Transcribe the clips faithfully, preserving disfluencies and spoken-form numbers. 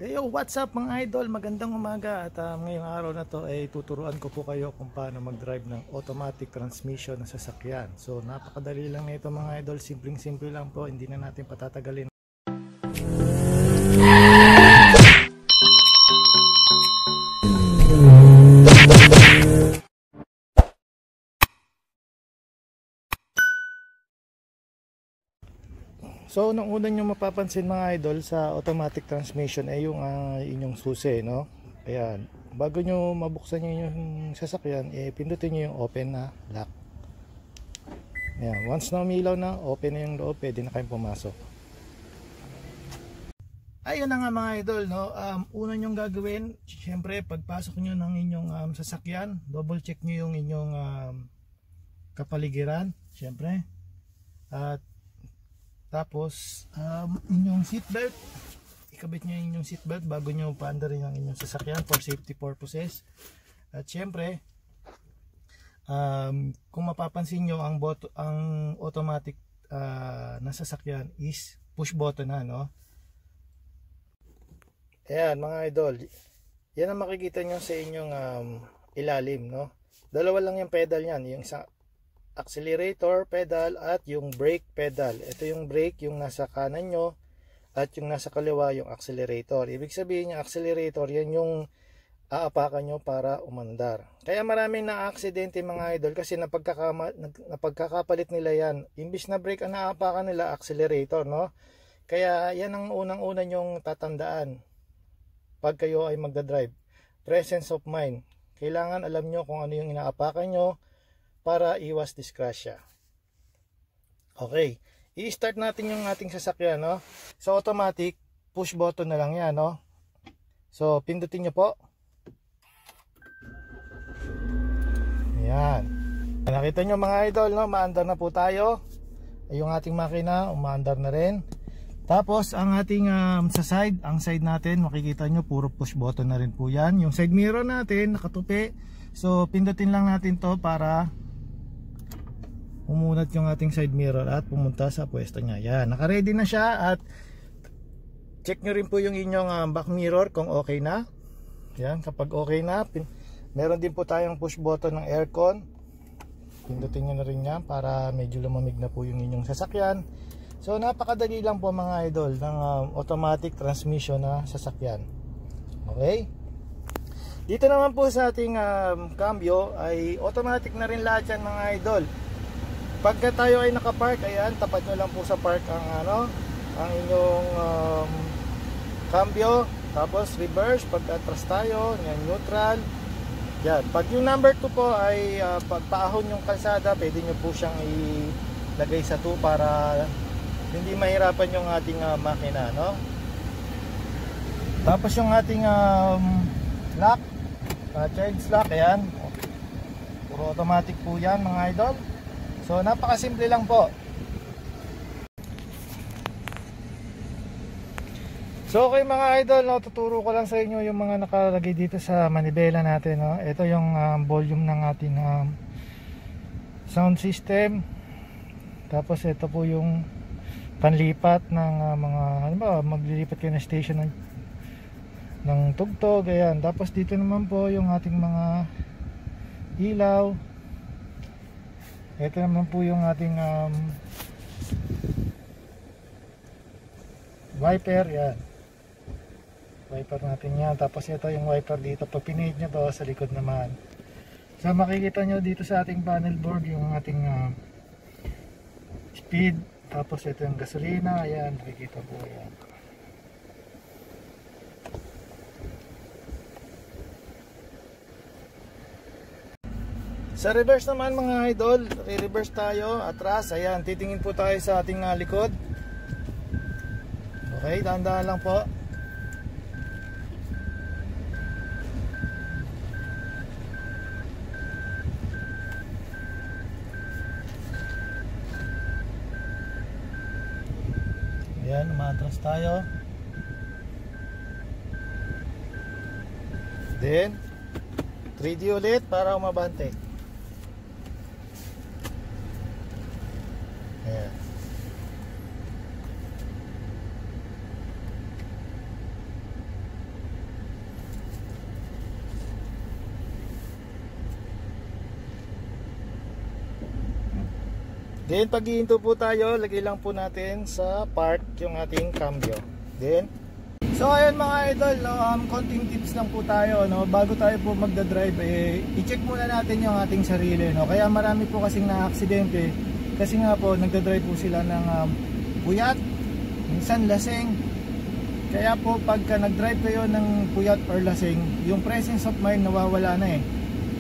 Hey, yo, what's up mga idol? Magandang umaga at uh, ngayong araw na to ay tuturuan ko po kayo kung paano mag-drive ng automatic transmission ng sasakyan. So napakadali lang nito mga idol, simpleng simple lang po, hindi na natin patatagalin. So, nung una nyo mapapansin mga idol sa automatic transmission ay yung uh, inyong susi, no? Ayan, bago nyo mabuksan nyo yung sasakyan, eh, pindutin nyo yung open na lock. Ayan, once na umilaw na, open na yung loob, pwede na kayong pumasok. Ayun na nga mga idol, no? Um, una nyong gagawin, syempre, pagpasok nyo ng inyong um, sasakyan, double check nyo yung inyong um, kapaligiran, syempre. At tapos, um, inyong seatbelt, ikabit nyo inyong seatbelt bago nyo paandarin ang inyong sasakyan for safety purposes. At syempre, um, kung mapapansin nyo, ang, bot ang automatic uh, na sasakyan is push button na, no? Ayan mga idol, yan ang makikita nyo sa inyong um, ilalim, no? Dalawa lang yung pedal nyan, yung isa accelerator pedal at yung brake pedal. Ito yung brake, yung nasa kanan nyo, at yung nasa kaliwa yung accelerator. Ibig sabihin yung accelerator, yan yung aapakan nyo para umandar. Kaya maraming na-aksidente mga idol kasi napagkakama, napagkakapalit nila yan. Imbis na brake ang naaapakan nila, accelerator, no? Kaya yan ang unang-una nyong tatandaan pag kayo ay magdadrive. Presence of mind. Kailangan alam nyo kung ano yung inaapakan nyo para iwas disgrasya. Okay, i-start natin yung ating sasakyan, no? So automatic, push button na lang yan, no? So pindutin nyo po. Ayan. Nakita nyo mga idol, no? Maandar na po tayo. Yung ating makina, umaandar na rin. Tapos ang ating um, sa side, ang side natin, makikita nyo, puro push button na rin po yan. Yung side mirror natin, nakatupi. So pindutin lang natin to para umunat yung ating side mirror at pumunta sa pwesto niya. Yan, naka-ready na siya. At check nyo rin po yung inyong uh, back mirror kung okay na. Yan, kapag okay na, meron din po tayong push button ng aircon. Pindutin nyo na rin yan para medyo lumamig na po yung inyong sasakyan. So napakadali lang po mga idol ng uh, automatic transmission na sasakyan. Okay, dito naman po sa ating um, cambio ay automatic na rin lahat yan mga idol. Pagka tayo ay nakapark, ayan, tapat nyo lang po sa park ang ano, ang inyong um, cambio. Tapos reverse, pagka atras tayo, yan, neutral. Yan, pag yung number two po ay uh, pagpaahon yung kalsada, pwede nyo po siyang ilagay sa two para hindi mahirapan yung ating uh, makina, no? Tapos yung ating um, lock, uh, child lock, ayan, puro automatic po yan mga idol. So napakasimple lang po. So okay mga idol, no, tuturo ko lang sa inyo yung mga nakalagay dito sa manibela natin, no? Ito yung um, volume ng ating um, sound system. Tapos ito po yung panlipat ng uh, mga, ano ba, maglilipat kayo ng station ng, ng tugtog, ayan. Tapos dito naman po yung ating mga ilaw. Ito naman po yung ating um, wiper, yan. Wiper natin yan. Tapos ito yung wiper dito. Pag pinihit nyo to sa likod naman. So makikita nyo dito sa ating panel board yung ating uh, speed. Tapos ito yung gasolina. Ayan, makikita po yan. Sa reverse naman mga idol, re-reverse tayo, atras, ayan, titingin po tayo sa ating uh, likod. Okay, dahan-dahan lang po. Ayan, umatras tayo. Then, three D ulit para umabante. Ayan. Then pag ihinto po tayo, lagay lang po natin sa park yung ating cambio. Then so ayun mga idol, no, um, konting tips lang po tayo, no, bago tayo po magdadrive, eh, i-check muna natin yung ating sarili, no. Kaya marami po kasing na-aksidente kasi nga po nagdadrive po sila ng um, puyat, minsan lasing. Kaya po pagka nag-drive kayo ng puyat or lasing, yung presence of mind nawawala na eh.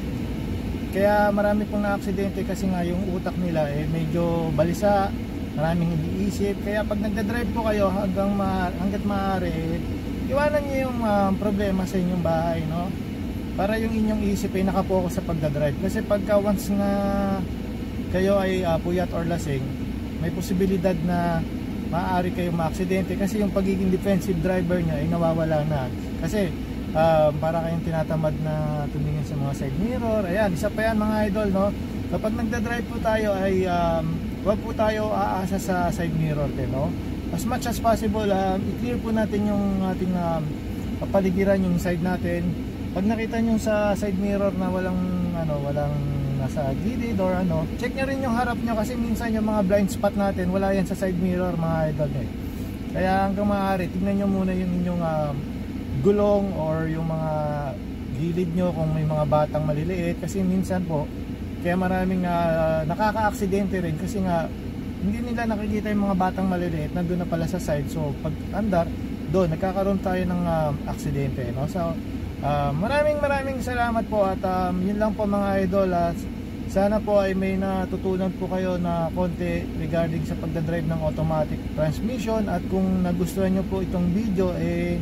Kaya marami pong na-aksidente kasi nga yung utak nila eh medyo balisa, maraming iniisip. Kaya pag nagdadrive po kayo hanggang ma hangga't maaari, iwanan niyo yung uh, problema sa inyong bahay, no? Para yung inyong isip ay nakapokus sa pagdadrive. Kasi pagka once nga kayo ay uh, puyat or lasing, may posibilidad na maaari kayong maaksidente kasi yung pagiging defensive driver niya ay nawawala na. Kasi uh, para kayong tinatamad na tumingin sa mga side mirror. Ayan, isa pa yan mga idol, no? Kapag nagdadrive po tayo ay um, huwag po tayo aasa sa side mirror din, no? As much as possible, um, i-clear po natin yung ating um, kapaligiran, yung side natin. Pag nakita nyo sa side mirror na walang ano, walang nasa gilid or ano, check nyo rin yung harap nyo kasi minsan yung mga blind spot natin wala yan sa side mirror mga idol, eh. Kaya hanggang maaari, tingnan nyo muna yung inyong um, gulong or yung mga gilid nyo kung may mga batang maliliit kasi minsan po kaya maraming uh, nakaka-aksidente rin kasi nga hindi nila nakikita yung mga batang maliliit nandun na pala sa side. So pag andar doon nagkakaroon tayo ng uh, aksidente, no? So uh, maraming maraming salamat po at um, yun lang po mga idol. At sana po ay may natutunan po kayo na konti regarding sa pagdadrive ng automatic transmission. At kung nagustuhan nyo po itong video, eh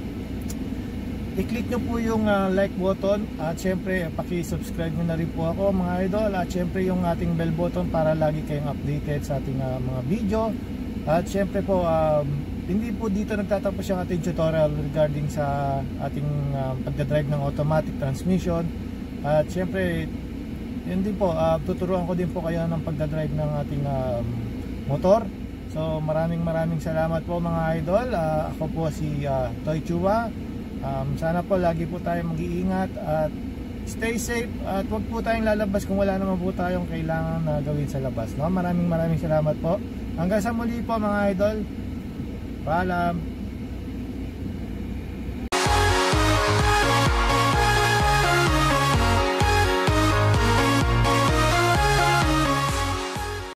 i-click nyo po yung uh, like button at syempre paki-subscribe nyo na rin po ako mga idol, at syempre yung ating bell button para lagi kayong updated sa ating uh, mga video. At syempre po um, hindi po dito nagtatapos yung ating tutorial regarding sa ating uh, pagdadrive ng automatic transmission. At syempre yun din po, uh, tuturuan ko din po kayo ng pagdadrive ng ating um, motor. So maraming maraming salamat po mga idol. uh, ako po si uh, Toy Chua. Um, sana po lagi po tayong mag-iingat at stay safe at wag po tayong lalabas kung wala naman po tayong kailangan na gawin sa labas, no? Maraming maraming salamat po. Hanggang sa muli po mga idol. Paalam.